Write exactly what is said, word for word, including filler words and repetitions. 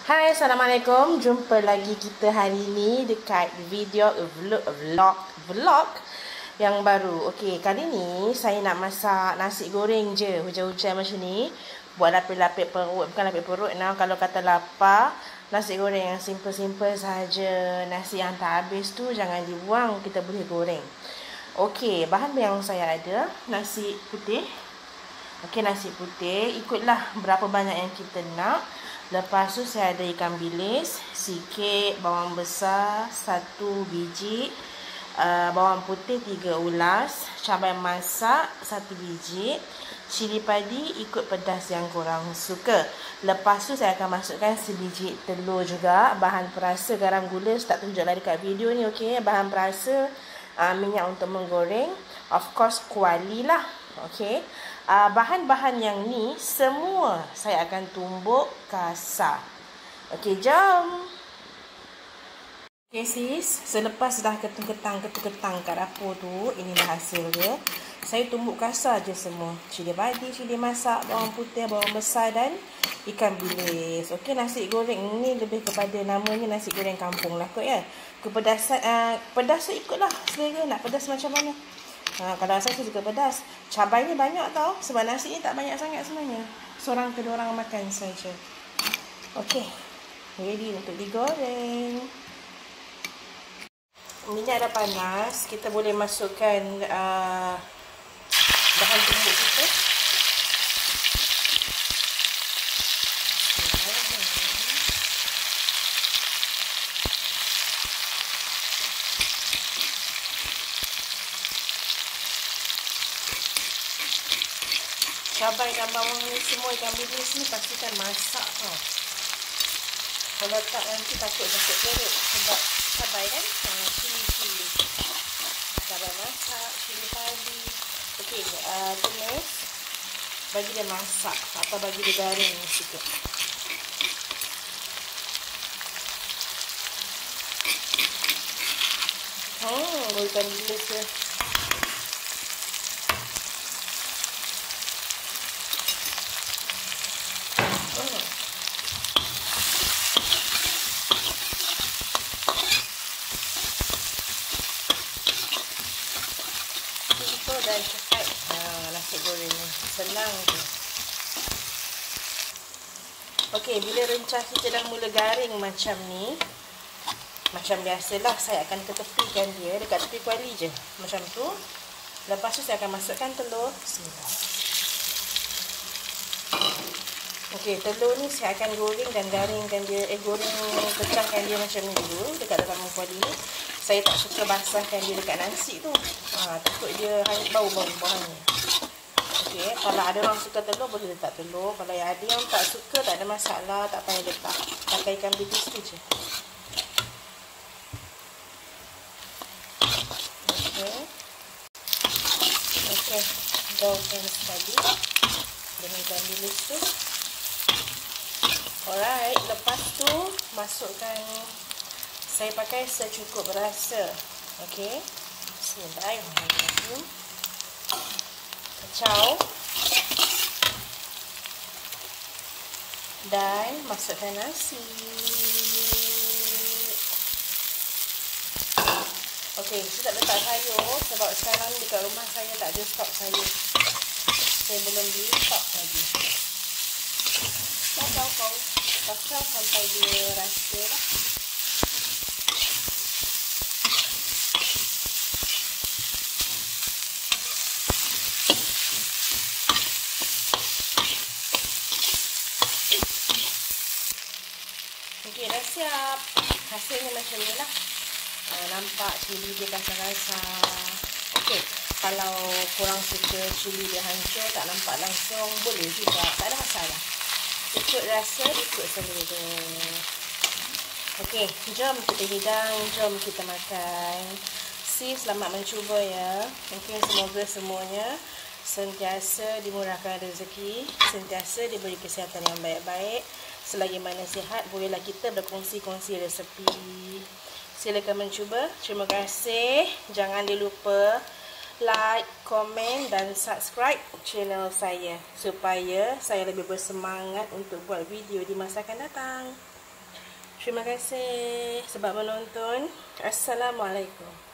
Hai, Assalamualaikum. Jumpa lagi kita hari ni dekat video vlog vlog, vlog yang baru. Okey, kali ni saya nak masak nasi goreng je. Hujan-hujan macam ni. Buat lapik-lapik perut. Bukan lapik perut. Nah, kalau kata lapar, nasi goreng yang simple-simple saja. Nasi yang tak habis tu jangan dibuang. Kita boleh goreng. Okey, bahan yang saya ada. Nasi putih. Okey, nasi putih. Ikutlah berapa banyak yang kita nak. Lepas tu saya ada ikan bilis, sikit bawang besar, satu biji, uh, bawang putih tiga ulas, cabai masak satu biji, cili padi ikut pedas yang korang suka. Lepas tu saya akan masukkan sebiji telur juga, bahan perasa garam gula tak tunjuk lah dekat video ni, okey. Bahan perasa uh, minyak untuk menggoreng, of course kuali lah, okey. Uh, bahan-bahan yang ni semua saya akan tumbuk kasar. Okey, jom. Okey sis, selepas dah ketang-ketang ketang-ketang kat dapur tu, inilah hasil dia. Saya tumbuk kasar je semua. Cili padi, cili masak, bawang putih, bawang besar dan ikan bilis. Okey, nasi goreng ni lebih kepada namanya nasi goreng kampung lah kot ya. Kepedasan uh, pedas tu ikutlah selera nak pedas macam mana. Ha, kalau saya suka pedas, cabai ni banyak tau. Sebab nasi ni tak banyak sangat sebenarnya. Seorang kedua orang makan saja. Okey, ready untuk digoreng. Minyak dah panas. Kita boleh masukkan uh, bahan tumbuk kita. Cabai dan bawang ni semua, ikan bilis ni pastikan masak tau. Kalau tak nanti takut sakit perut sebab cabai kan, ha, cili-cili. Cabai masak, cili padi. Okey, uh, tumis. Bagi dia masak atau bagi dia garing sikit. Hmm, ikan bilis dia. Dan cepat ha, nasi goreng ni senang je. Okey, bila rencah kita dah mula garing macam ni, macam biasalah saya akan ketepikan dia dekat tepi kuali je macam tu. Lepas tu saya akan masukkan telur. Bismillah. Okey, telur ni saya akan goreng dan garingkan dia, eh goreng pecahkan dia macam ni dulu dekat dalam kuali ni. Saya tak suka basahkan dia dekat nasi tu. Ha, takut dia hanya bau-bau bahannya. Okey, kalau ada orang suka telur boleh letak telur. Kalau yang ada yang tak suka tak ada masalah, tak payah letak. Pakai ikan bilis tu je. Okey. Okey, gaulkan sekali dengan ikan bilis tu. Alright, lepas tu masukkan, saya pakai secukup rasa. Okey. Bismillahirrahmanirrahim. Kacau. Dan masukkan nasi. Okey, saya tak letak sayur sebab sekarang dekat rumah saya tak ada stok sayur. Saya belum beli stok lagi. Kacau kau. Kacau sampai dia rasa lah. Okey, dah siap. Hasilnya macam ni lah. Ha, nampak cili dia kasar-kasar. Okey, kalau korang suka cili dia hancur, tak nampak langsung, boleh juga. Tak ada masalah. Ikut rasa, ikut selera. Okey, jom kita hidang, jom kita makan. Sis, selamat mencuba ya. Mungkin semoga semuanya sentiasa dimurahkan rezeki, sentiasa diberi kesihatan yang baik-baik. Selagi mana sihat, bolehlah kita berkongsi-kongsi resepi. Silakan mencuba. Terima kasih. Jangan dilupa like, komen dan subscribe channel saya supaya saya lebih bersemangat untuk buat video di masa akan datang. Terima kasih sebab menonton. Assalamualaikum.